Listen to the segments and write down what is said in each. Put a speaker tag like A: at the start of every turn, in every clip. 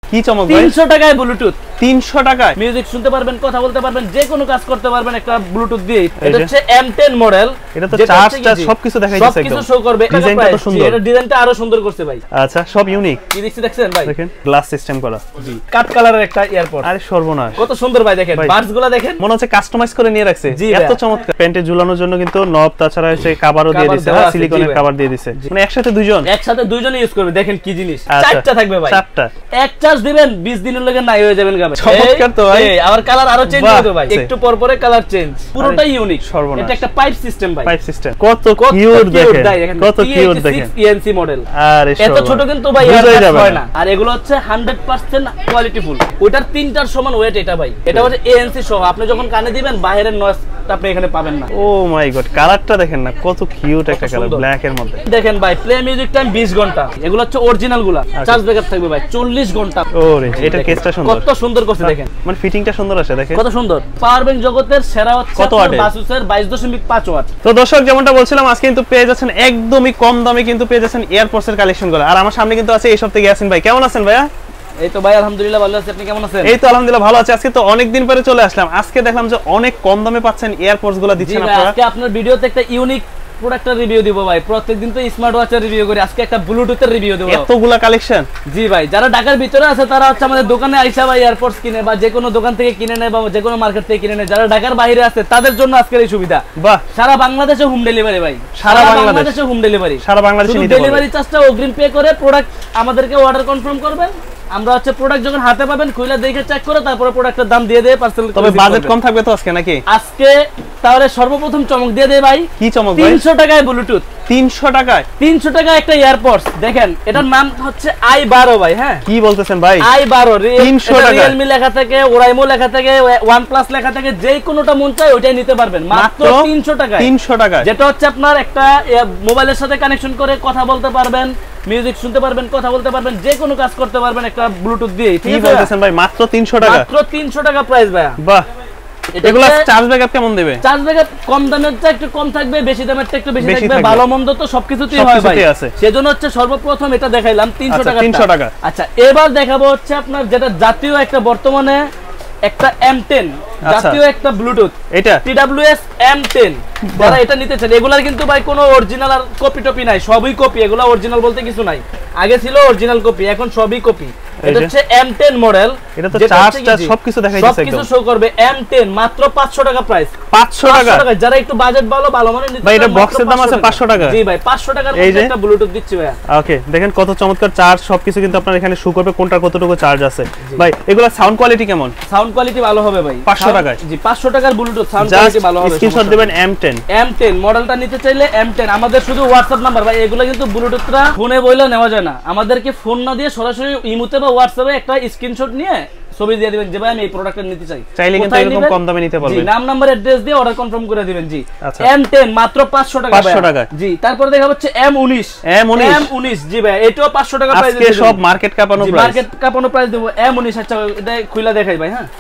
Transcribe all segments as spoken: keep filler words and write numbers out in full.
A: কি চমক ভাই,
B: তিনশো টাকায় ব্লুটুথ,
A: তিনশো টাকায়
B: মিউজিক শুনতে পারবেন, কথা বলতে পারবেন, যে কোনো কাজ করতে পারবেন একটা ব্লুটুথ দিয়ে। এটা হচ্ছে এম টেন মডেল,
A: এটা তো চার্জ চার্জ সবকিছু দেখাই দিচ্ছে,
B: সবকিছু শো করবে।
A: ডিজাইনটা তো সুন্দর,
B: এটা ডিজাইনটা আরো সুন্দর করছে ভাই।
A: আচ্ছা সব ইউনিক,
B: কি দেখছি দেখছেন ভাই,
A: দেখেন গ্লাস সিস্টেম করা,
B: জি কাট কালারের একটা এয়ারপড।
A: আরে সর্বনাশ
B: কত সুন্দর ভাই, দেখেন বাডস গুলো দেখেন,
A: মনে হচ্ছে কাস্টমাইজ করে নিয়ে রাখছে, এত চমৎকার। প্যান্টে ঝুলানোর জন্য কিন্তু নব, তাছাড়া হচ্ছে কভারও দিয়ে দিয়েছে, সিলিকনের কভার দিয়ে দিয়েছে, মানে একসাথে দুইজন
B: একসাথে দুইজন ইউজ করবে। দেখেন কি জিনিস, চারটা থাকবে ভাই,
A: চারটা,
B: এক চার্জ দিবেন বিশ দিনের লাগে নাই হয়ে যাবেন গাবে।
A: চমৎকার তো ভাই,
B: এই আবার কালার আরো চেঞ্জ হবে ভাই, একটু পর পরে কালার চেঞ্জ, পুরোটাই ইউনিক। এটা একটা পাইপ সিস্টেম ভাই,
A: পাইপ সিস্টেম, কত কিউট দেখেন, কত কিউট দেখেন,
B: ইএনসি মডেল।
A: আরে
B: এত ছোট কিন্তু ভাই এয়ারপড হয় না, আর এগুলো হচ্ছে হান্ড্রেড পার্সেন্ট কোয়ালিটি ফুল। ওটার তিনটার সমান ওয়েট এটা ভাই, এটা হচ্ছে এএনসি সহ, আপনি যখন কানে দিবেন বাইরের নয়েজ আপনি এখানে পাবেন না।
A: ও মাই গড, কালারটা দেখেন না কত কিউট একটা কালার, ব্ল্যাক এর মধ্যে।
B: দেখেন ভাই প্লে মিউজিক টাইম বিশ ঘন্টা, এগুলো হচ্ছে অরিজিনাল গুলা, চার্জ ব্যাকআপ থাকবে ভাই চল্লিশ ঘন্টা।
A: ওরে এটা কেসটা সুন্দর,
B: কত সুন্দর করছে দেখেন,
A: মানে ফিটিংটা সুন্দর আছে দেখেন,
B: কত সুন্দর। পাওয়ার ব্যাংক জগতের সেরা হচ্ছে বাসুসের বাইশ দশমিক পাঁচ ওয়াট।
A: তো দর্শক যেমনটা বলছিলাম, আজকে কিন্তু পেয়ে যাচ্ছেন একদমই কম দামে, কিন্তু পেয়ে যাচ্ছেন এয়ারপডস এর কালেকশন গুলো। আর আমার সামনে কিন্তু আছে এই সব থেকে ইয়াসিন ভাই, কেমন আছেন ভাইয়া?
B: এই তো ভাই আলহামদুলিল্লাহ ভালো আছি, আপনি কেমন আছেন?
A: এই তো আলহামদুলিল্লাহ ভালো আছি। আজকে তো অনেক দিন পরে চলে আসলাম, আজকে দেখলাম যে অনেক কম দামে পাচ্ছেন এয়ারপডস গুলো দিচ্ছেন আপনারা।
B: আজকে আপনার ভিডিওতে একটা ইউনিক প্রোডাক্টের রিভিউ দিব ভাই, প্রত্যেকদিন তো স্মার্ট ওয়াচের রিভিউ করি, আজকে একটা ব্লুটুথের রিভিউ দেব।
A: এতগুলা কালেকশন,
B: জি ভাই, যারা ঢাকার ভিতরে আছে তারা হচ্ছে আমাদের দোকানে আইসা ভাই এয়ারপডস কিনে, বা যে কোনো দোকান থেকে কিনে নেয়, বা যে কোনো মার্কেট থেকে কিনে নেয়। যারা ঢাকার বাইরে আছে তাদের জন্য আজকের এই সুবিধা।
A: বাহ,
B: সারা বাংলাদেশে হোম ডেলিভারি ভাই, সারা বাংলাদেশে হোম ডেলিভারি,
A: সারা বাংলাদেশে নিতে পারবেন।
B: ডেলিভারি চার্জটা অগ্রিম পে করে প্রোডাক্ট আমাদেরকে অর্ডার কনফার্ম করবেন, আমরা হচ্ছে প্রোডাক্ট যখন হাতে পাবেন খুলে দেখে চেক করে তারপরে প্রোডাক্টের দাম দিয়ে দেয় পার্সেল।
A: তবে বাজেট কম থাকবে তো আজকে নাকি?
B: আজকে তাহলে সর্বপ্রথম চমক দিয়ে দেয় ভাই।
A: কি চমক ভাই?
B: তিনশো টাকায় ব্লুটুথ,
A: তিনশো টাকায়,
B: তিনশো টাকায় একটা এয়ারপডস। দেখেন এটার নাম হচ্ছে আই বারো ভাই। হ্যাঁ কি
A: বলতেছেন ভাই,
B: আই বারো,
A: তিনশো টাকা,
B: রিয়েলমি লেখা থেকে, ওরাইমো লেখা থেকে, ওয়ানপ্লাস লেখা থেকে, যে কোনোটা মন চায় ওইটাই নিতে পারবেন মাত্র তিনশো টাকায়। তিনশো টাকায়, যেটা হচ্ছে আপনার একটা মোবাইলের সাথে কানেকশন করে কথা বলতে পারবেন, মিউজিক শুনতে পারবেন, কথা বলতে পারবেন, যে কোনো কাজ করতে পারবেন একটা ব্লুটুথ দিয়ে।
A: কি বলতেছেন ভাই, মাত্র তিনশো টাকা,
B: মাত্র তিনশো টাকা প্রাইস ভাই। বাহ,
A: এগুলা চার্জ ব্যাকআপ কেমন দেবে?
B: চার্জ ব্যাকআপ কম দামেরটা একটু কম থাকবে, বেশি দামেরটা একটু বেশি থাকবে, ভালো মন্দ তো সবকিছুতেই হয় ভাই। সেজন্য হচ্ছে সর্বপ্রথম এটা দেখাইলাম তিনশো টাকা, তিনশো টাকা। আচ্ছা এবার দেখাবো হচ্ছে আপনার যেটা জাতীয় একটা বর্তমানে একটা এম টেন জাতীয় একটা ব্লুটুথ, এটা টিডব্লিউএস এম টেন। যারা এটা নিতে চান, এগুলার কিন্তু ভাই কোনো অরিজিনাল আর কপি টপি নাই, সবই কপি, এগুলা অরিজিনাল বলতে কিছু নাই। আগে ছিল অরিজিনাল কপি, এখন সবই কপি। এটা হচ্ছে এম টেন মডেল, এটা তো চার্জটা সবকিছু দেখাই দিচ্ছে, সবকিছু শো করবে। এম টেন মাত্র পাঁচশো টাকা প্রাইস, পাঁচশো টাকা। যারা একটু বাজেট ভালো ভালো মানে নিতে, ভাই এটা বক্সের দাম আছে পাঁচশো টাকা। জি ভাই, পাঁচশো টাকার মধ্যে একটা ব্লুটুথ দিচ্ছি ভাই। ওকে, দেখেন কত চমৎকার চার্জ, সবকিছু কিন্তু আপনার এখানে শো করবে কোনটা কতটুকু চার্জ আছে। ভাই এগুলা সাউন্ড কোয়ালিটি কেমন? সাউন্ড কোয়ালিটি ভালো হবে ভাই, পাঁচশো টাকায়। জি পাঁচশো টাকার ব্লুটুথ, সাউন্ড কোয়ালিটি ভালো হবে। স্ক্রিনশট দিবেন এম টেন, এম টেন মডেলটা নিতে চাইলে এম টেন। আমাদের শুধু হোয়াটসঅ্যাপ নাম্বার ভাই, এগুলো কিন্তু ব্লুটুথটা ফোনে বইলে নেওয়া যায় না, আমাদেরকে ফোন না দিয়ে সরাসরি ইমোতে বা হোয়াটসঅ্যাপে একটা স্ক্রিনশট নিয়ে ছবি দিয়ে দিবেন যে ভাই আমি এই প্রোডাক্টটা নিতে চাই। চাইলে কিন্তু এরকম কম দামে নিতে পারবেন। জি, নাম নাম্বার অ্যাড্রেস দিয়ে অর্ডার কনফার্ম করে দিবেন। জি এম টেন মাত্র পাঁচশো টাকা, পাঁচশো টাকা। জি তারপরে দেখা হচ্ছে এম উনিশ, এম উনিশ, এম উনিশ। জি ভাই এটাও পাঁচশো টাকা প্রাইস, আজকে সব মার্কেট কাঁপানো প্রাইস, মার্কেট কাঁপানো প্রাইস দেব এম উনিশ। আচ্ছা এটা খুলে দেখাই ভাই। হ্যাঁ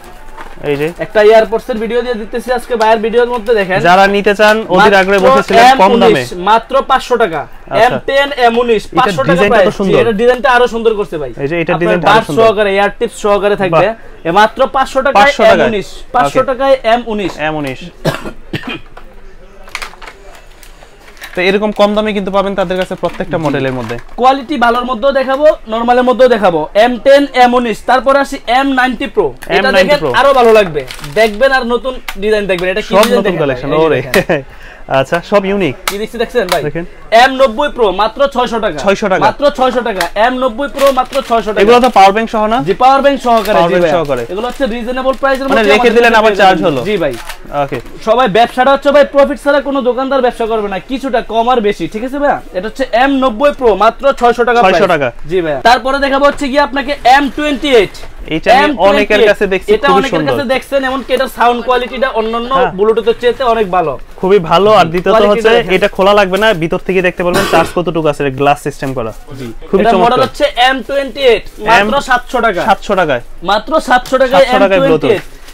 B: এই যে একটা এয়ারপডস এর ভিডিও দিয়ে দিতেছি আজকে ভাইয়ের ভিডিওর মধ্যে, দেখেন যারা নিতে চান অধীর আগ্রহে বলতেছিলেন কম দামে, মাত্র পাঁচশো টাকা। এম টেন এম উনিশ পাঁচশো টাকা প্রাইস। এটা ডিজাইনটা আরো সুন্দর করতে ভাই, এই যে এটা ডিজাইনটা আরো সুন্দর, সহকারে এয়ার টিপস সহকারে থাকবে, মাত্র পাঁচশো টাকায় এম উনিশ, পাঁচশো টাকায় এম উনিশ, এম উনিশ। তো এরকম কম দামে কিন্তু পাবেন তাদের কাছে প্রত্যেকটা মডেলের মধ্যে। কোয়ালিটি ভালোর মধ্যেও দেখাবো, নরমালের মধ্যেও দেখাবো। এম টেন এম উনিশ, তারপর আসি এম নাইনটি প্রো। এটা দেখেন আরো ভালো লাগবে, দেখবেন আর নতুন ডিজাইন দেখবেন। এটা কি ডিজাইন দেখেন, কালেকশন ওরে আচ্ছা সব ইউনিক। কি দেখছি দেখছেন ভাই, দেখেন এম নব্বই প্রো মাত্র ছয়শো টাকা, ছয়শো টাকা মাত্র, ছয়শো টাকা। এম নব্বই প্রো মাত্র ছয়শো টাকা। এগুলো তো পাওয়ার ব্যাংক সহ না? জি পাওয়ার ব্যাংক সহকারে, জি ভাই এগুলো হচ্ছে রিজনেবল প্রাইসের মধ্যে, মানে রেখে দিলেন আবার চার্জ হলো। জি ভাই ওকে। সবাই ব্যবসাটা হচ্ছে ভাই প্রফিট ছাড়া কোনো দোকানদার ব্যবসা করবে না, কিছুটা কম আর বেশি, ঠিক আছে ভাই? এটা হচ্ছে এম নব্বই প্রো মাত্র ছয়শো টাকা, ছয়শো টাকা। জি ভাই তারপরে দেখাবো হচ্ছে কি আপনাকে এম টোয়েন্টি এইট। এটা আমি অনেকের কাছে দেখছি, এটা অনেকের কাছে দেখছেন, এমন কি এটা সাউন্ড কোয়ালিটিটা অন্যান্য ব্লুটুথের চেয়ে অনেক ভালো, খুবই ভালো। আর দ্বিতীয়ত হচ্ছে এটা খোলা লাগবে না, ভিতর থেকে দেখতে পারবেন চার্জ কতটুকু আছে, গ্লাস সিস্টেম করা। জি খুবই চমৎকার। মডেল হচ্ছে এম টোয়েন্টি এইট, মাত্র সাতশো টাকা, সাতশো টাকায়, মাত্র সাতশো টাকায় এম টোয়েন্টি এইট।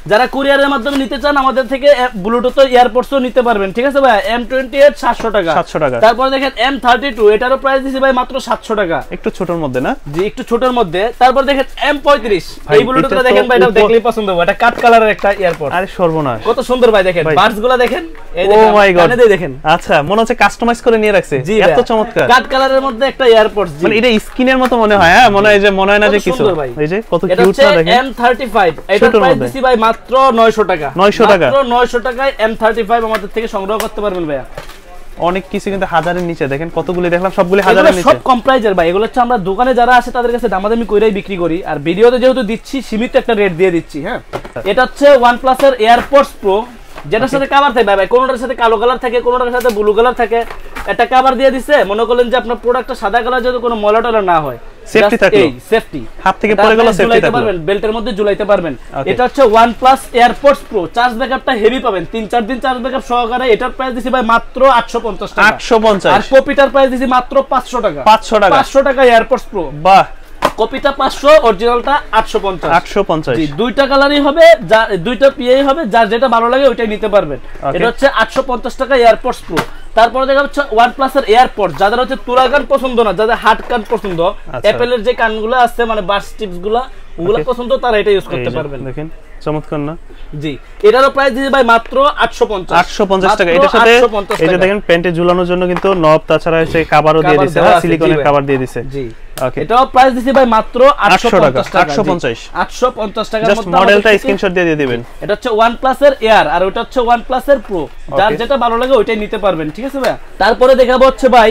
B: যারা কুরিয়ারের মাধ্যমে নিতে চান আমাদের থেকে ব্লুটুথ এয়ারপডসও নিতে পারবেন, ঠিক আছে ভাই। এম টোয়েন্টি এইট সাতশো টাকা,
A: সাতশো টাকা।
B: তারপর দেখেন এম থার্টি টু, এটারও প্রাইস দিছি ভাই মাত্র সাতশো টাকা,
A: একটু ছোটর মধ্যে না?
B: জি একটু ছোটর মধ্যে। তারপর দেখেন এম পঁয়ত্রিশ, এই ব্লুটুথটা দেখেন ভাই, এটা দেখলেই পছন্দ হবে, এটা কাট কালারের একটা এয়ারপড।
A: আরে সর্বনাশ,
B: কত সুন্দর ভাই, দেখেন বাডসগুলো দেখেন, এই
A: ও মাই গড,
B: দেখেন।
A: আচ্ছা, মনে হচ্ছে কাস্টমাইজ করে নিয়ে রাখছে, এত চমৎকার
B: কাট কালারের মধ্যে একটা এয়ারপড,
A: মানে এটা স্কিনের মতো মনে হয়। হ্যাঁ, মনে হয় যে মনে হয় না যে কিছু, এই যে কত কিউট না দেখেন।
B: এম থার্টি ফাইভ, এটার প্রাইস দিছি ভাই মাত্র নয়শো টাকা,
A: নয়শো টাকা,
B: মাত্র নয়শো টাকায় এম থার্টি ফাইভ আমাদের থেকে সংগ্রহ করতে পারবেন ভাইয়া।
A: অনেক কিছু কিন্তু হাজারের নিচে, দেখেন কতগুলি দেখলাম, সবগুলি হাজারের নিচে,
B: সব কম প্রাইজের ভাই। এগুলো হচ্ছে আমরা দোকানে যারা আছে তাদের কাছে দামাদামি কইরাই বিক্রি করি, আর ভিডিওতে যেহেতু দিচ্ছি সীমিত একটা রেট দিয়ে দিচ্ছি। হ্যাঁ, এটা হচ্ছে OnePlus এর এয়ারপডস প্রো, যেটার সাথে কভার থাকে ভাই, কোনটার সাথে কালো কালার থাকে, কোনটার সাথে ব্লু কালার থাকে। একটা কভার দিয়ে দিছে, মনে করলেন যে আপনার প্রোডাক্টটা সাদা কালার, যাতে কোনো ময়লা টলা না হয়,
A: সেফটি থাকলো,
B: এই সেফটি
A: হাত থেকে পড়ে গেল সেফটি থাকলো,
B: পারবেন বেল্টের মধ্যে ঝুলাইতে পারবেন। এটা হচ্ছে OnePlus এয়ারপডস প্রো, চার্জ ব্যাকআপটা হেভি পাবেন, তিন চার দিন চার্জ ব্যাকআপ সহকারে। এটার প্রাইস দিছি ভাই মাত্র আটশো পঞ্চাশ টাকা,
A: আটশো পঞ্চাশ।
B: আর কপিটার প্রাইস দিছি মাত্র পাঁচশো টাকা,
A: পাঁচশো টাকা,
B: পাঁচশো টাকা এয়ারপডস প্রো।
A: বাহ,
B: কপিটা পাঁচশো, অরিজিনালটা আটশো পঞ্চাশ,
A: আটশো পঞ্চাশ।
B: জি, দুইটা কালারই হবে, যা দুইটা পিএই হবে, যার যেটা ভালো লাগে ওইটাই নিতে পারবেন। এটা হচ্ছে আটশো পঞ্চাশ টাকা এয়ারপডস প্রো। তারপরে দেখা হচ্ছে OnePlus এর এয়ারপড, যাদের হচ্ছে তুলা কান পছন্দ না, যাদের হার্ড কান পছন্দ, অ্যাপেলের যে কানগুলো আছে মানে বাস টিপস গুলা, ওগুলা পছন্দ, তারা এটা ইউজ করতে পারবেন। দেখেন
A: চমৎকার না?
B: জি, এটারও প্রাইস দিছি ভাই মাত্র আটশো পঞ্চাশ,
A: আটশো পঞ্চাশ টাকা। এটার সাথে এই যে দেখেন প্যান্টে ঝুলানোর জন্য কিন্তু নব, তাছাড়া হচ্ছে কভারও দিয়ে দিয়েছে, হ্যাঁ, সিলিকনের কভার দিয়ে দিয়েছে।
B: জি,
A: ওকে,
B: এটাও প্রাইস দিছি ভাই মাত্র আটশো পঞ্চাশ টাকা,
A: আটশো পঞ্চাশ,
B: আটশো পঞ্চাশ টাকার
A: মধ্যে। জাস্ট মডেলটা স্ক্রিনশট দিয়ে দিয়ে দিবেন।
B: এটা হচ্ছে OnePlus এর এয়ার, আর ওটা হচ্ছে OnePlus এর প্রো, যার যেটা ভালো লাগে ওইটাই নিতে পারবেন, ঠিক আছে ভাই। তারপরে দেখাবো হচ্ছে ভাই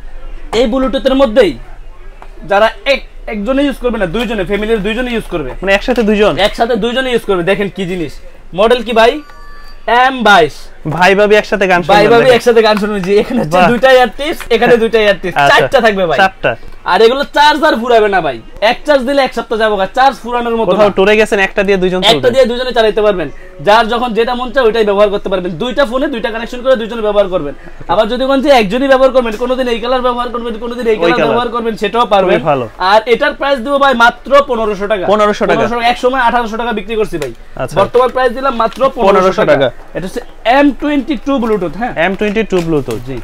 B: এই ব্লুটুথের মধ্যেই যারা এক একজনে ইউজ করবে না, দুইজনে, ফ্যামিলির দুইজনে ইউজ করবে, মানে
A: একসাথে দুইজন,
B: একসাথে দুইজনে ইউজ করবে। দেখেন কি জিনিস, মডেল কি ভাই, এম বাইশ।
A: ভাই ভাবি একসাথে গান শুনবে,
B: ভাই ভাবি একসাথে গান শুনবে। জি, এখানে হচ্ছে দুইটা ইয়ারটিস, এখানে দুইটা ইয়ারটিস, চারটা থাকবে ভাই, চারটা। আর এগুলো চার্জার ফুরাবে না ভাই, এক চার্জ দিলে এক সপ্তাহ যাবে, চার্জ ফুরানোর মতো।
A: কোথাও টুরে গেছেন, একটা দিয়ে দুইজন চলবে,
B: একটা দিয়ে দুইজনে চালাতে পারবেন, যার যখন যেটা মন চায় ওইটাই ব্যবহার করতে পারবেন। দুইটা ফোনে দুইটা কানেকশন করে দুইজনে ব্যবহার করবেন। আবার যদি মন চায় একজনই ব্যবহার করবেন, কোনোদিন এই কালার ব্যবহার করবেন, কোনোদিন এই কালার ব্যবহার করবেন, সেটাও পারবেন। আর এটার প্রাইস দেব ভাই মাত্র পনেরোশো টাকা, পনেরোশো টাকা। এক সময় আঠারোশো টাকা বিক্রি করছি ভাই, বর্তমান প্রাইস দিলাম মাত্র পনেরোশো টাকা। এটা হচ্ছে এম টোয়েন্টি টু ব্লুটুথ, হ্যাঁ, এম টোয়েন্টি টু ব্লুটুথ। জি,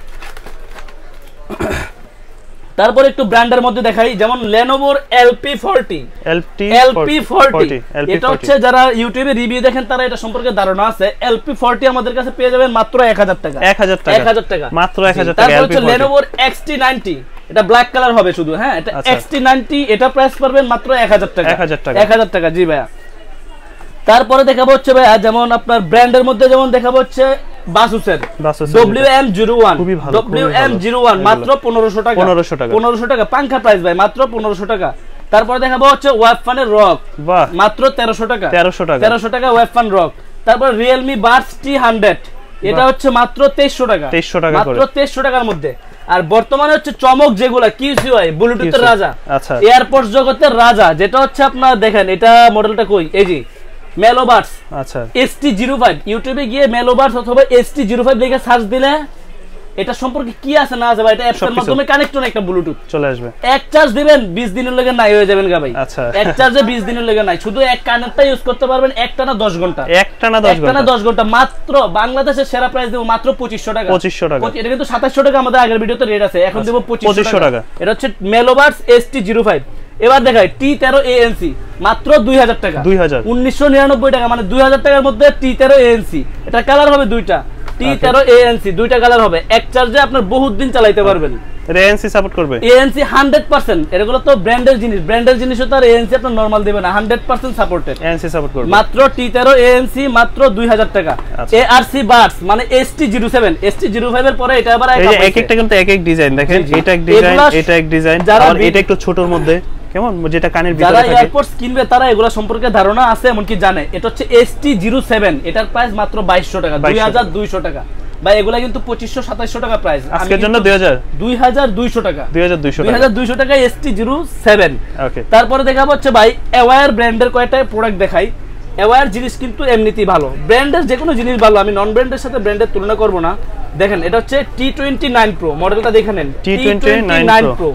B: তারপর একটু ব্র্যান্ডের মধ্যে দেখাই, যেমন Lenovo L P forty, L P forty. এটা হচ্ছে যারা ইউটিউবে রিভিউ দেখেন তারা এটা সম্পর্কে ধারণা আছে। এল পি ফোরটি আমাদের কাছে পেয়ে যাবেন মাত্র এক হাজার টাকা, এক হাজার টাকা, এক হাজার টাকা, মাত্র এক হাজার টাকা। তারপর হচ্ছে Lenovo এক্স টি নাইনটি, এটা ব্ল্যাক কালার হবে শুধু, হ্যাঁ, এটা এক্স টি নাইনটি, এটা প্রাইস পাবেন মাত্র এক হাজার টাকা, এক হাজার টাকা, এক হাজার টাকা। জি ভাইয়া। তারপরে দেখাবো হচ্ছে ভাইয়া যেমন আপনার ব্র্যান্ডের মধ্যে যেমন দেখাবো হচ্ছে বাসুসের W M zero one, W M zero one মাত্র পনেরোশো টাকা, পনেরোশো টাকা, পনেরোশো টাকা, পাঙ্খা প্রাইস ভাই মাত্র পনেরোশো টাকা। তারপরে দেখাবো হচ্ছে ওয়েবফানের রক, মাত্র তেরোশো টাকা, তেরোশো টাকা, তেরোশো টাকা ওয়েবফান রক। তারপর রিয়েলমি বাডস টি হান্ড্রেড, এটা হচ্ছে মাত্র তেইশশো টাকা, তেইশশো টাকা, মাত্র তেইশশো টাকার মধ্যে। আর বর্তমানে হচ্ছে চমক যেগুলা কিউসিওয়াই, ব্লুটুথের রাজা, আচ্ছা, এয়ারপডস জগতের রাজা, যেটা হচ্ছে আপনার দেখেন এটা মডেলটা কই, এই যে মেলোবাডস, আচ্ছা, এস টি জিরো ফাইভ। ইউটিউবে গিয়ে মেলোবাডস অথবা এস টি জিরো ফাইভ লিখে সার্চ দিলে এটা সম্পর্কে কি আছে না আছে ভাই, এটা অ্যাপসের মাধ্যমে কানেক্টন একটা ব্লুটুথ চলে আসবে। এক চার্জ দিবেন বিশ দিনের লাগে নাই হয়ে যাবেন গা ভাই, আচ্ছা, এক চার্জে বিশ দিনের লাগে নাই, শুধু এক কানেরটা ইউজ করতে পারবেন একটানা দশ ঘন্টা, একটানা দশ ঘন্টা, একটানা দশ ঘন্টা। মাত্র বাংলাদেশের সেরা প্রাইস দেব মাত্র পঁচিশশো টাকা, পঁচিশশো টাকা। এটা কিন্তু সাতাশশো টাকা আমাদের আগের ভিডিওতে রেট আছে, এখন দেব পঁচিশশো টাকা। এটা হচ্ছে মেলোবাডস এস টি জিরো ফাইভ। এবার দেখাই টি তেরো এ এন সি, মাত্র দুই হাজার টাকা, দুই হাজার উনিশশো নিরানব্বই টাকা, মানে দুই হাজার টাকার মধ্যে টি তেরো এ এন সি। এটা কালার হবে দুইটা, টি তেরো এ এন সি, দুইটা কালার হবে, এক চার্জে আপনার বহুত দিন চালাতে পারবেন। এটা এ এন সি সাপোর্ট করবে, A N C hundred percent. এগুলো তো ব্র্যান্ডের জিনিস, ব্র্যান্ডের জিনিসও তো আর এ এন সি আপনার নরমাল দিবেন না, hundred percent supported, A N C support করবে। মাত্র টি তেরো এ এন সি, মাত্র দুই হাজার টাকা। এ আর সি বাডস মানে S T zero seven, S T zero five এর পরে এটা আবার এক একটা কিন্তু এক এক ডিজাইন, দেখেন এটা এক ডিজাইন, এটা এক ডিজাইন, আর এটা একটু ছোটর মধ্যে, কেমন যেটা কানের ভিতরে থাকে। যারা এয়ারপডস কিনবে তারা এগুলা সম্পর্কে ধারণা আছে, এমনকি জানে। এটা হচ্ছে এস টি জিরো সেভেন, এটার প্রাইস মাত্র বাইশশো টাকা, দুই হাজার দুইশো টাকা ভাই। এগুলা কিন্তু পঁচিশশো সাতাশশো টাকা প্রাইস, আজকের জন্য দুই হাজার দুই হাজার দুইশো টাকা, দুই হাজার দুইশো দুই হাজার দুইশো টাকা S T zero seven. Okay, তারপরে দেখাবো হচ্ছে ভাই অ্যাওয়্যার ব্র্যান্ডের কয়েকটা প্রোডাক্ট দেখাই। অ্যাওয়্যার জিনিস কিন্তু এমনিতেই ভালো, ব্র্যান্ডের যে কোনো জিনিস ভালো, আমি নন ব্র্যান্ডের সাথে ব্র্যান্ডের তুলনা করব না। দেখেন এটা হচ্ছে টি টোয়েন্টি নাইন প্রো, মডেলটা দেখে নেন, টি টোয়েন্টি নাইন প্রো।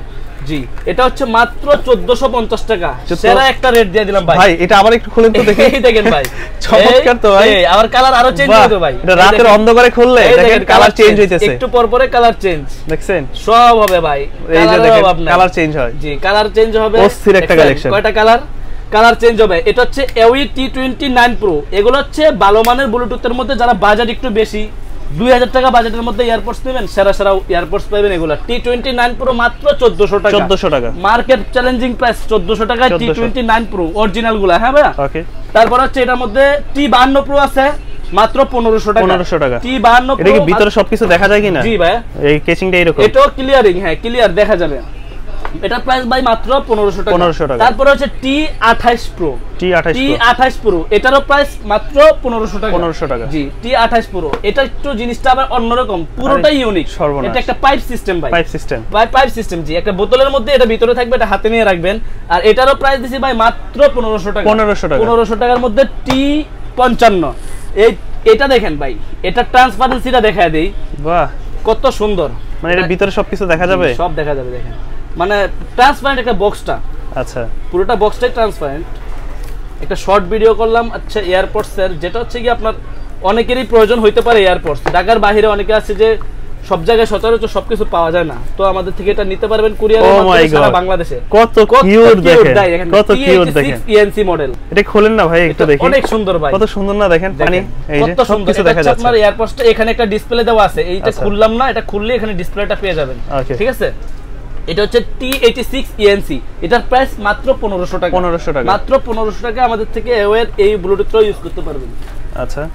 B: জি এটা হচ্ছে মাত্র চোদ্দশো পঞ্চাশ টাকা সেরা একটা রেট দিয়ে দিলাম ভাই
A: ভাই এটা আবার একটু খুলেন তো দেখি
B: এই দেখেন ভাই
A: চমৎকার তো ভাই
B: এই আবার কালার আরো চেঞ্জ হতো ভাই
A: এটা রাতের অন্ধকারে খুললে দেখেন কালার চেঞ্জ হইতেছে
B: একটু পর পরে কালার চেঞ্জ
A: দেখছেন
B: সব হবে ভাই
A: এই যে দেখেন কালার চেঞ্জ হয়
B: জি কালার চেঞ্জ হবে
A: অস্থির একটা কালেকশন
B: কয়টা কালার কালার চেঞ্জ হবে এটা হচ্ছে awei T twenty nine pro এগুলো হচ্ছে ভালো মানের ব্লুটুথের মধ্যে যারা বাজেট একটু বেশি দুই হাজার টাকা বাজেটের মধ্যে এয়ারপডস নেবেন সেরা সেরা এয়ারপডস পাবেন এগুলো টি টোয়েন্টি নাইন প্রো মাত্র চোদ্দশো টাকা
A: চোদ্দশো টাকা
B: মার্কেট চ্যালেঞ্জিং প্রাইস চোদ্দশো টাকা T twenty nine pro original গুলা হ্যাঁ ভাই
A: ওকে
B: তারপর হচ্ছে এটার মধ্যে টি বাহান্ন প্রো আছে মাত্র পনেরোশো টাকা
A: পনেরোশো টাকা
B: টি বাহান্ন প্রো
A: এটা কি ভিতরে সবকিছু দেখা যায় কিনা
B: জি ভাই
A: এই কেসিংটা এরকম
B: এটাও ক্লিয়ারিং হ্যাঁ ক্লিয়ার দেখা যাবে এটা প্রাইস ভাই মাত্র পনেরোশো টাকা
A: পনেরোশো টাকা
B: তারপর হচ্ছে টি আঠাশ প্রো
A: টি আঠাশ
B: টি আঠাশ প্রো এটারও প্রাইস মাত্র পনেরোশো টাকা
A: পনেরোশো টাকা
B: জি টি আঠাশ প্রো এটা একটু জিনিসটা আবার অন্যরকম পুরোটাই ইউনিক এটা একটা পাইপ সিস্টেম ভাই
A: পাইপ সিস্টেম
B: ভাই পাইপ সিস্টেম জি একটা বোতলের মধ্যে এটা ভিতরে থাকবে এটা হাতে নিয়ে রাখবেন আর এটারও প্রাইস দিছি ভাই মাত্র পনেরোশো টাকা
A: পনেরোশো টাকা
B: পনেরোশো টাকার মধ্যে টি পঞ্চান্ন এই এটা দেখেন ভাই এটা ট্রান্সপারেন্সিটা দেখায় দেই
A: বাহ
B: কত সুন্দর
A: মানে এর ভিতরে সবকিছু দেখা যাবে
B: সব দেখা যাবে দেখেন মানে ট্রান্সপারেন্ট একটা বক্সটা
A: আচ্ছা
B: পুরোটা বক্সটাই ট্রান্সপারেন্ট একটা শর্ট ভিডিও করলাম আচ্ছা এয়ারপডস এর যেটা হচ্ছে কি আপনার অনেকেরই প্রয়োজন হইতে পারে এয়ারপডস ঢাকার বাইরে অনেকে আছে যে সব জায়গায় সচরাচর সবকিছু পাওয়া যায় না তো আমাদের থেকে এটা নিতে পারবেন কুরিয়ারের মাধ্যমে সারা বাংলাদেশে
A: কত কিউট দেখেন কত কিউট দেখেন
B: ইএনসি মডেল
A: এটা খোলেন না ভাই একটু দেখি
B: অনেক সুন্দর ভাই
A: কত সুন্দর না দেখেন পানি এই যে
B: কত সুন্দর দেখা যাচ্ছে আপনার এয়ারপডসটা এখানে একটা ডিসপ্লে দেওয়া আছে এইটা খুললাম না এটা খুললে এখানে ডিসপ্লেটা পেয়ে যাবেন ঠিক আছে এটা হচ্ছে টি এইটি সিক্স ইএনসি এটার প্রাইস মাত্র পনেরোশো টাকা
A: পনেরোশো টাকা
B: মাত্র পনেরোশো টাকা আমাদের থেকে এওয়ের এই ব্লুটুথটা ইউজ করতে পারবেন
A: আচ্ছা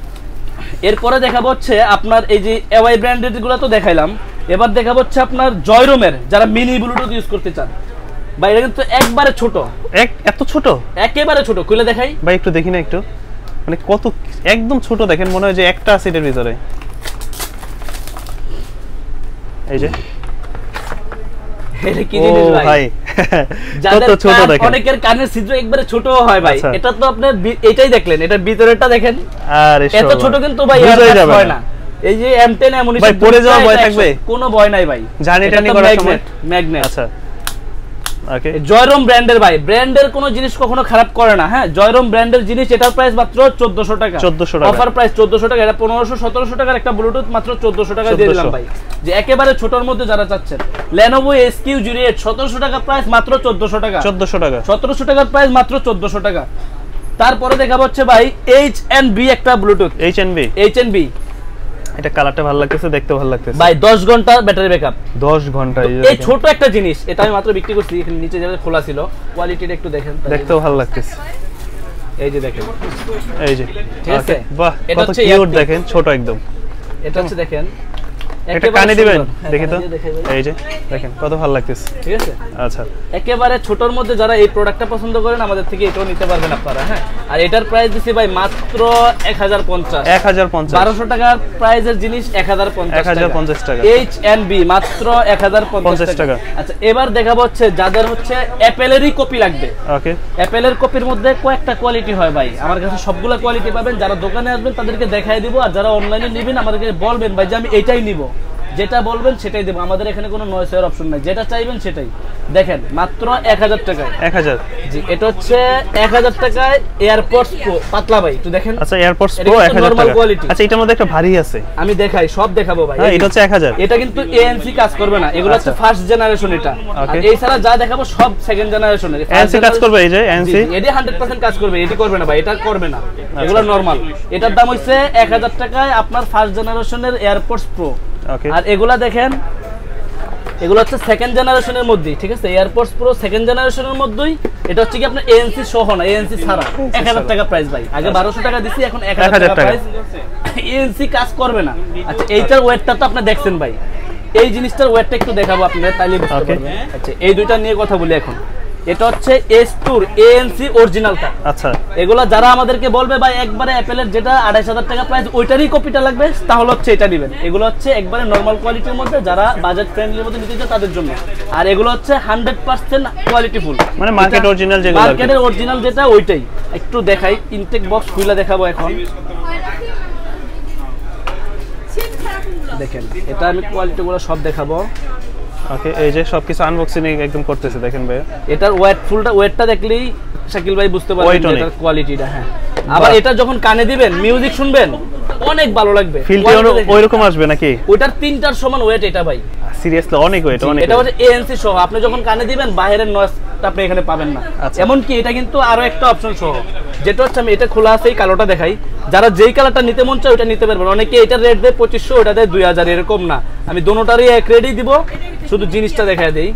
B: এরপরে দেখাবো হচ্ছে আপনার এই যে এওয়াই ব্র্যান্ডেড গুলো তো দেখাইলাম এবার দেখাবো হচ্ছে আপনার জয়রোমের যারা মিনি ব্লুটুথ ইউজ করতে চান ভাই এটা কিন্তু একবারে ছোট
A: এক এত ছোট
B: একেবারে ছোট খুলে দেখাই
A: ভাই একটু দেখি না একটু মানে কত একদম ছোট দেখেন মনে হয় যে একটা আছে এর ভিতরে এই যে
B: এটা কি জিনিস ভাই যাদের ছোট দেখেন অনেকের কানের ছিদ্র একবারে ছোট হয় ভাই এটা তো আপনি এটাই দেখলেন এটার ভিতরেরটা দেখেন আরে এত ছোট কিন্তু ভাই হয় না এই যে এম টেন এমন
A: ভাই পড়ে যাওয়া ভয় থাকবে
B: কোনো ভয় নাই ভাই
A: জানি টানি করার সময়
B: ম্যাগনেট
A: আচ্ছা ওকে
B: জয়রোম ব্র্যান্ডের ভাই ব্র্যান্ডের কোনো জিনিস কখনো খারাপ করে না হ্যাঁ জয়রোম ব্র্যান্ডের জিনিস এটার প্রাইস মাত্র চোদ্দশো টাকা
A: চোদ্দশো টাকা
B: অফার প্রাইস চোদ্দশো টাকা এটা পনেরোশো সতেরোশো টাকার একটা ব্লুটুথ মাত্র চোদ্দশো টাকা দিয়ে দিলাম ভাই যে একেবারে ছোটর মধ্যে যারা চাচ্ছেন Lenovo S Q zero eight সতেরোশো টাকা প্রাইস মাত্র চোদ্দশো টাকা
A: চোদ্দশো টাকা
B: সতেরোশো টাকার প্রাইস মাত্র চোদ্দশো টাকা তারপরে দেখাবো হচ্ছে ভাই এইচ এন বি একটা Bluetooth
A: H N B
B: H N B
A: এটা কালারটা ভালো লাগতেছে দেখতে ভালো লাগতেছে
B: ভাই দশ ঘন্টা ব্যাটারি ব্যাকআপ
A: দশ ঘন্টা
B: এই ছোট একটা জিনিস এটা আমি মাত্র বিক্রি করছি এখানে নিচে যেটা খোলা ছিল কোয়ালিটিটা একটু দেখেন
A: দেখতেও ভালো লাগতেছে
B: এই যে দেখেন
A: এই যে
B: ঠিক আছে
A: বাহ কত কিউট দেখেন ছোট একদম
B: এটা হচ্ছে দেখেন
A: এটা কানে দিবেন দেখি তো এই যে দেখেন কত ভালো লাগতেছে
B: ঠিক আছে
A: আচ্ছা
B: একেবারে ছোটর মধ্যে যারা এই প্রোডাক্টটা পছন্দ করেন আমাদের থেকে এটাও নিতে পারবেন আপনারা হ্যাঁ আর এটার প্রাইস দিছি ভাই মাত্র এক হাজার পঞ্চাশ
A: এক হাজার পঞ্চাশ
B: বারোশো টাকার প্রাইসের জিনিস এক হাজার পঞ্চাশ
A: টাকা
B: এইচ এন বি মাত্র এক হাজার পঞ্চাশ টাকা আচ্ছা এবার দেখাবো হচ্ছে যাদের হচ্ছে অ্যাপেলেরই কপি লাগবে
A: ওকে
B: অ্যাপেলের কপির মধ্যে কয়েকটা কোয়ালিটি হয় ভাই আমার কাছে সবগুলা কোয়ালিটি পাবেন যারা দোকানে আসবেন তাদেরকে দেখাই দিব আর যারা অনলাইনে নেবেন আমাদেরকে বলবেন ভাই যে আমি এইটাই নিব যেটা বলবেন সেটাই দেব আমাদের এখানে কোনো নয়েস এর অপশন নাই যেটা চাইবেন সেটাই দেখেন মাত্র এক হাজার টাকায়
A: এক হাজার জি
B: এটা হচ্ছে এক হাজার টাকায় এয়ারপডস প্রো পাতলা ভাই একটু দেখেন
A: আচ্ছা এয়ারপডস প্রো এক হাজার টাকা আচ্ছা এটার মধ্যে একটা ভারী আছে
B: আমি দেখাই সব দেখাবো ভাই
A: হ্যাঁ এটা হচ্ছে এক হাজার
B: এটা কিন্তু এএনসি কাজ করবে না এগুলো হচ্ছে ফার্স্ট জেনারেশন এটা আর এই ছাড়া যা দেখাবো সব সেকেন্ড জেনারেশনের
A: এএনসি কাজ করবে এই যে এএনসি
B: এডি একশো পার্সেন্ট কাজ করবে এডি করবে না ভাই এটা করবে না এগুলো নরমাল এটার দাম হচ্ছে এক হাজার টাকায় আপনার ফার্স্ট জেনারেশনের এয়ারপডস প্রো আর এগুলা দেখেন এগুলো হচ্ছে সেকেন্ড জেনারেশনের মধ্যে ঠিক আছে এয়ারপডস প্রো সেকেন্ড জেনারেশনের মধ্যেই এটা হচ্ছে কি আপনার এএনসি সহ না এএনসি ছাড়া এক হাজার টাকা প্রাইস ভাই আগে বারোশো টাকা দিছি এখন এক হাজার টাকা প্রাইস এএনসি কাজ করবে না আচ্ছা এইটার ওয়েটটা তো আপনি দেখছেন ভাই এই জিনিসটার ওয়েটটা একটু দেখাবো আপনাদের তাইলে বুঝতে পারবেন আচ্ছা এই দুইটা নিয়ে কথা বলি এখন এটা হচ্ছে এস টু এএনসি অরিজিনালটা আচ্ছা এগুলা যারা আমাদেরকে বলবে ভাই একবারে অ্যাপেলের যেটা আড়াইশ হাজার টাকা প্রাইস ওইটারই কপিটা লাগবে তাহলে হচ্ছে এটা নেবেন এগুলো হচ্ছে একবারে নরমাল কোয়ালিটির মধ্যে যারা বাজেট ফ্রেন্ডলির মধ্যে নিতে চায় তাদের জন্য আর এগুলো হচ্ছে হান্ড্রেড পার্সেন্ট কোয়ালিটি ফুল মানে মার্কেট অরিজিনাল যেগুলো মার্কেটের অরিজিনাল যেটা ওইটাই একটু দেখাই ইনটেক বক্স খুলে দেখাবো এখন দেখেন এটা আমি কোয়ালিটিগুলো সব দেখাবো
A: ওকে, এই যে সবকিছু আনবক্সিং একদম করতেছে দেখেন ভাই।
B: এটার ওয়েট ফুলটা ওয়েটটা দেখলেই শাকিল ভাই বুঝতে পারবেন এটার কোয়ালিটিটা। হ্যাঁ, আবার এটা যখন কানে দিবেন মিউজিক শুনবেন অনেক ভালো লাগবে।
A: ফিলটা ওইরকম আসবে নাকি?
B: ওটার তিনটার সমান ওয়েট এটা ভাই,
A: সিরিয়াসলি অনেক ওয়েট। অনেক
B: এটা হচ্ছে এএনসি সহ, আপনি যখন কানে দিবেন বাইরের নয়েজটা আপনি এখানে পাবেন না। এমন কি এটা কিন্তু আরো একটা অপশন সহ, যেটা হচ্ছে আমি এটা খোলা আছে এই কালোটা দেখাই, যারা যেই কালারটা নিতে মন চায় ওটা নিতে পারবেন। অনেকে এটার রেট দেয় পঁচিশশো, ওটা দেয় দুই হাজার, এরকম না, আমি দোনোটারই এক রেটই দিব, শুধু জিনিসটা দেখায় দেই।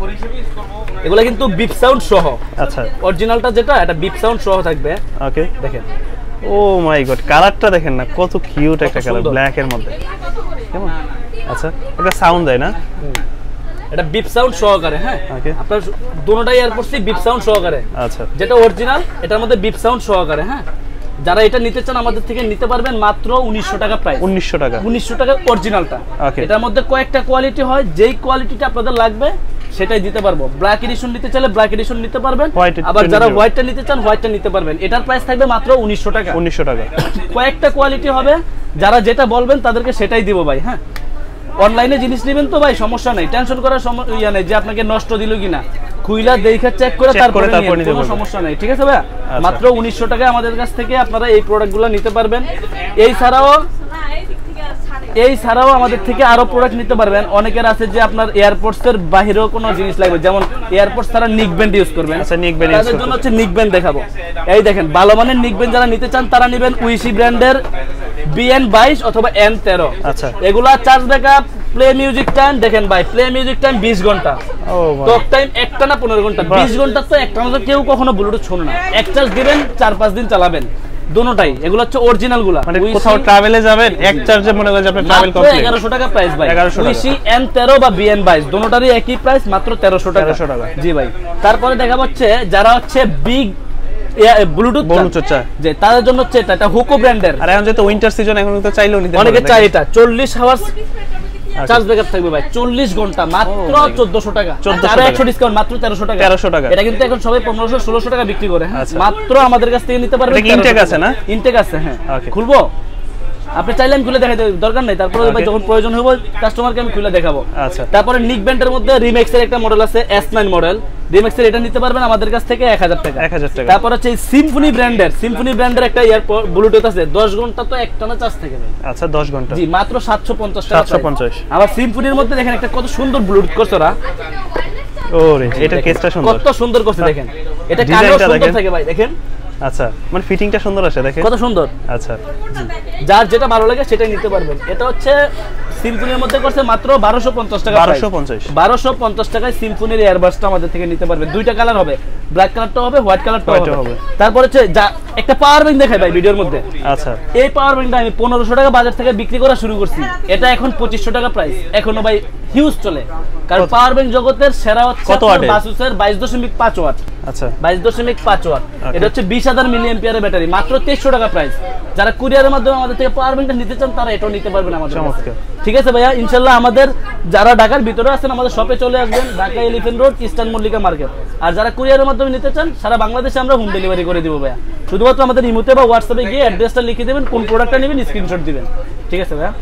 B: এগুলা কিন্তু বিপ সাউন্ড সহ। আচ্ছা, অরিজিনালটা যেটা এটা বিপ সাউন্ড সহ থাকবে। ওকে, দেখেন,
A: ও মাই গড, কালারটা দেখেন না কত কিউট একটা কালার, ব্ল্যাক এর মধ্যে, কেমন? আচ্ছা, এটা সাউন্ড দেয় না?
B: এটা বিপ সাউন্ড সহকারে। হ্যাঁ, আপনার দুটোটাই এয়ারপডসই বিপ সাউন্ড সহকারে। আচ্ছা, যেটা অরিজিনাল এটার মধ্যে বিপ সাউন্ড সহকারে। হ্যাঁ, যারা এটা নিতে চান আমাদের থেকে নিতে পারবেন মাত্র উনিশশো টাকা প্রাইস।
A: উনিশশো টাকা
B: উনিশশো টাকা অরিজিনালটা। এটার মধ্যে কয়েকটা কোয়ালিটি হয়, যেই কোয়ালিটিটা আপনাদের লাগবে সেটাই দিতে পারবো। ব্ল্যাক এডিশন নিতে চাইলে ব্ল্যাক এডিশন নিতে পারবেন, আবার যারা হোয়াইটটা নিতে চান হোয়াইটটা নিতে পারবেন। এটার প্রাইস থাকবে মাত্র উনিশশো টাকা।
A: উনিশশো টাকা।
B: কয়েকটা কোয়ালিটি হবে, যারা যেটা বলবেন তাদেরকে সেটাই দিব ভাই। হ্যাঁ, অনলাইনে জিনিস নেবেন তো ভাই সমস্যা নাই, টেনশন করার ইয়া নেই যে আপনাকে নষ্ট দিল কিনা, খুইলা দেখা চেক করে তারপরে নিয়ে কোনো সমস্যা নাই। ঠিক আছে ভাই, মাত্র উনিশশো টাকা আমাদের কাছ থেকে আপনারা এই প্রোডাক্টগুলো নিতে পারবেন। এই ছাড়াও এই ছাড়াও আমাদের থেকে আরো প্রোডাক্ট নিতে পারবেন। অনেকের আছে যে আপনার এয়ারপডস এর বাইরেও কোনো জিনিস লাগবে, যেমন এয়ারপডস তারা নিক ব্যান্ড ইউজ করবেন।
A: আচ্ছা, নিক ব্যান্ড
B: তাদের জন্য হচ্ছে নিক ব্যান্ড দেখাবো। এই দেখেন, ভালো মানের নিক ব্যান্ড যারা নিতে চান তারা নেবেন উইসি ব্র্যান্ডের বিএন বাইশ অথবা এন তেরো। আচ্ছা, এগুলা charge backup, play music time দেখেন ভাই, প্লে মিউজিক টাইম বিশ ঘন্টা, টক টাইম একটা না পনেরো ঘন্টা। বিশ ঘন্টা তো একটা না, কেউ কখনো ব্লুটুথ শুনে না। এক চার্জ দিবেন, চার পাঁচ দিন চালাবেন, দুটোটাই। এগুলো হচ্ছে অরিজিনাল গুলা,
A: মানে কোথাও ট্রাভেলে যাবেন এক চার্জে মনে হয় আপনি ট্রাভেল কমপ্লিট।
B: এগারোশো টাকা প্রাইস ভাই। উইসি এন তেরো বা বিএন বাইশ দুটোটারই একই প্রাইস, মাত্র তেরোশো টাকা। জি ভাই। তারপরে দেখা হচ্ছে যারা হচ্ছে বিগ ব্লুটুথ চায় যে তাদের জন্য হচ্ছে এটা, এটা হুকো ব্র্যান্ডের।
A: আর এখন যেহেতু উইন্টার সিজন, এখন তো চাইলেও নিতে পারবেন।
B: অনেকে চাই এটা চল্লিশ আওয়ার্স চার্জ ব্যাকআপ থাকবে ভাই, চল্লিশ ঘন্টা, মাত্র চোদ্দশো টাকা। আর একশো ডিসকাউন্ট, মাত্র তেরোশো টাকা। তেরোশো টাকা। এটা কিন্তু এখন সবাই পনেরোশো ষোলোশো টাকা বিক্রি করে। মাত্র আমাদের কাছ থেকে নিতে পারবেন।
A: ইনটেক আছে না?
B: ইনটেক আছে। হ্যাঁ, খুলবো, আপনি চাইলে আমি খুলে দেখাই দরকার নাই, তারপরে ভাই যখন প্রয়োজন হবে কাস্টমারকে আমি খুলে দেখাবো। আচ্ছা, তারপরে নিক ব্যান্ডের মধ্যে রিমেক্স এর একটা মডেল আছে, এস নাইন মডেল। রিমেক্স এর এটা নিতে পারবেন আমাদের কাছ থেকে এক হাজার টাকা। এক হাজার টাকা। তারপর হচ্ছে সিম্ফনি ব্র্যান্ডের সিম্ফনি ব্র্যান্ডের একটা ইয়ারপড ব্লুটুথ আছে, দশ ঘন্টা তো একটানা চার্জ থাকে ভাই।
A: আচ্ছা, দশ ঘন্টা।
B: জি, মাত্র সাতশো পঞ্চাশ টাকা।
A: সাতশো পঞ্চাশ।
B: আবার সিম্ফনির মধ্যে দেখেন একটা কত সুন্দর ব্লুটুথ করছে ওরা।
A: ওরে, এটা কেসটা সুন্দর,
B: কত সুন্দর করছে দেখেন। এটা কানেও সুন্দর থাকে ভাই, দেখেন।
A: আচ্ছা, মানে ফিটিংটা সুন্দর আছে, দেখেন কত সুন্দর। আচ্ছা,
B: যার যেটা ভালো লাগে সেটাই নিতে পারবেন। এটা হচ্ছে সিম্ফনির মধ্যে করছে মাত্র বারোশো পঞ্চাশ টাকা।
A: বারোশো পঞ্চাশ।
B: বারোশো পঞ্চাশ টাকায় সিম্ফনির এয়ারবাডসটা আমাদের থেকে নিতে পারবেন। দুইটা কালার হবে, ব্ল্যাক কালারটা হবে, হোয়াইট কালারটা হবে। তারপর হচ্ছে যা একটা পাওয়ার ব্যাংক দেখাই ভাই ভিডিওর মধ্যে। আচ্ছা, এই পাওয়ার ব্যাংকটা আমি পনেরোশো টাকা বাজার থেকে বিক্রি করা শুরু করছি, এটা এখন পঁচিশশো টাকা প্রাইস। এখনো ভাই হিউজ চলে, কারণ পাওয়ার ব্যাংক জগতের সেরা হচ্ছে বাসুসের বাইশ দশমিক পাঁচ ওয়াট। আচ্ছা, বাইশ দশমিক পাঁচ ওয়াট। এটা হচ্ছে বিশ হাজার মিলি অ্যাম্পিয়ারের ব্যাটারি, মাত্র তেইশশো টাকা প্রাইস। যারা কুরিয়ারের মাধ্যমে আমাদের থেকে পাওয়ার ব্যাংকটা নিতে চান তারা এটাও নিতে পারবেন আমাদের কাছে। ঠিক আছে ভাইয়া, ইনশাআল্লাহ আমাদের যারা ঢাকার ভিতরে আছেন আমাদের শপে চলে আসবেন, Dhaka Elephant Road, Eastern Mallika market. আর যারা কুরিয়ারের মাধ্যমে নিতে চান সারা বাংলাদেশে আমরা হোম ডেলিভারি করে দিব ভাইয়া। শুধুমাত্র আমাদের ইমোতে বা হোয়াটসঅ্যাপে গিয়ে অ্যাড্রেসটা লিখে দেবেন, কোন প্রোডাক্টটা নেবেন স্ক্রিনশট দিবেন। ঠিক আছে ভাইয়া।